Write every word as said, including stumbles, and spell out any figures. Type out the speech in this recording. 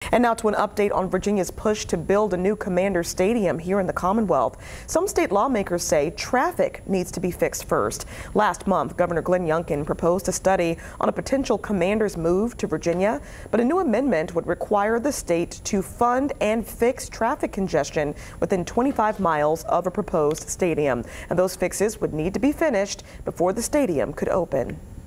And now to an update on Virginia's push to build a new Commander Stadium here in the Commonwealth. Some state lawmakers say traffic needs to be fixed first. Last month, Governor Glenn Youngkin proposed a study on a potential Commander's move to Virginia, but a new amendment would require the state to fund and fix traffic congestion within twenty-five miles of a proposed stadium. And those fixes would need to be finished before the stadium could open.